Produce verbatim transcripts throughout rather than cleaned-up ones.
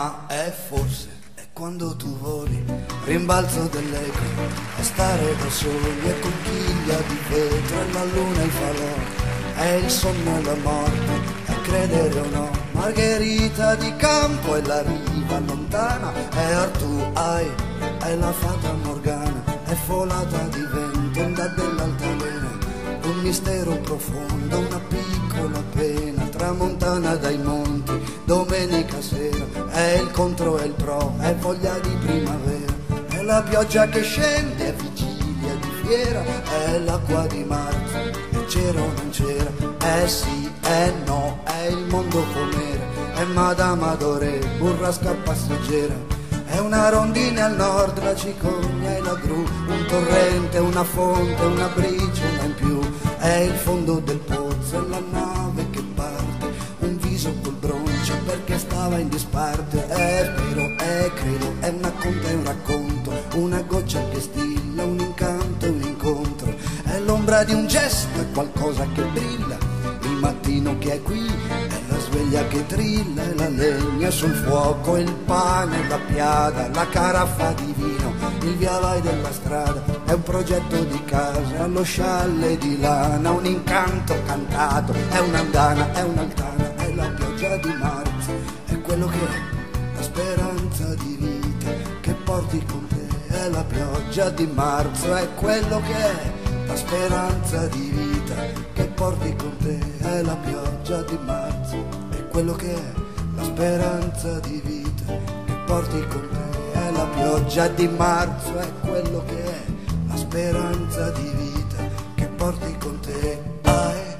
ma è forse è quando tu voli, rimbalzo dell'eco, a stare da soli e conchiglia di vetro e la luna e i falò, è il sonno e la morte, a credere o no, margherita di campo e la riva lontana, è Artù, ai, è la fata Morgana, è folata di vento, onda dell'altalena, un mistero profondo, una piccola pena, tramontana dai monti, domenica sera, è il contro e il pro, è voglia di primavera, è la pioggia che scende, è vigilia di fiera, è l'acqua di marzo, e c'era o non c'era, è sì, è no, è il mondo com'era, è Madame Adoré, burrasca passeggera, è una rondine al nord, la cicogna e la gru, un torrente, una fonte, una briciola in più, è il fondo del pozzo e la nave che parte, un viso col broncio perché stava in disparte, è vero, è credo, è una conta e un racconto, una goccia che stilla, un incanto e un incontro, è l'ombra di un gesto, è qualcosa che brilla, il mattino che è qui, è la sveglia che trilla, è la legna sul fuoco, il pane, la piada, la caraffa di vino, il via vai della strada, è un progetto di casa, lo scialle di lana, un incanto cantato, è un'andana, è un'altana, è la pioggia di marzo, è quello che è, la speranza di vita che porti con te, è la pioggia di marzo, è quello che è, la speranza di vita che porti con te, è la pioggia di marzo, è quello che è, la speranza di vita che porti con te, è la pioggia di marzo, è quello che è, la speranza di vita che porti con te. Ah, eh.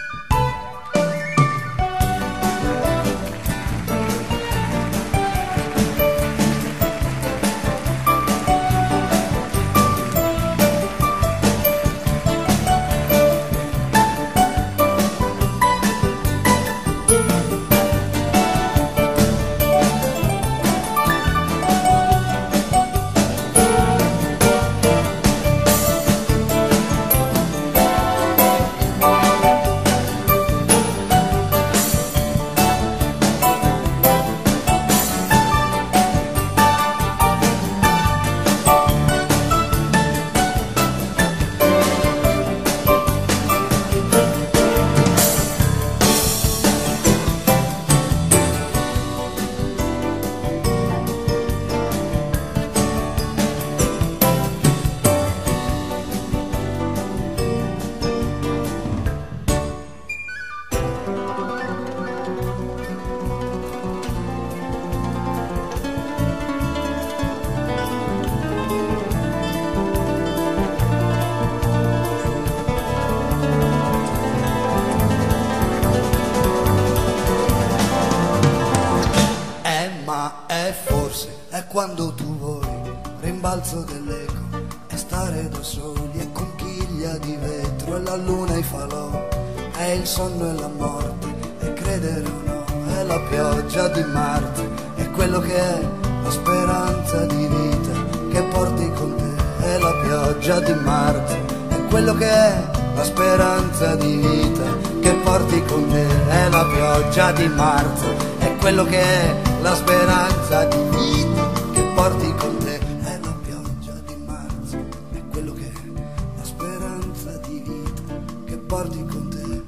Quando tu voli, rimbalzo dell'eco, è stare da soli, è conchiglia di vetro, è la luna e i falò, è il sonno e la morte, è credere o no, è la pioggia di marzo, è quello che è, la speranza di vita che porti con te, è la pioggia di marzo, è quello che è, la speranza di vita che porti con te, è la pioggia di marzo, è quello che è, la speranza di vita porti con te, è la pioggia di marzo, è quello che è, la speranza di vita che porti con te.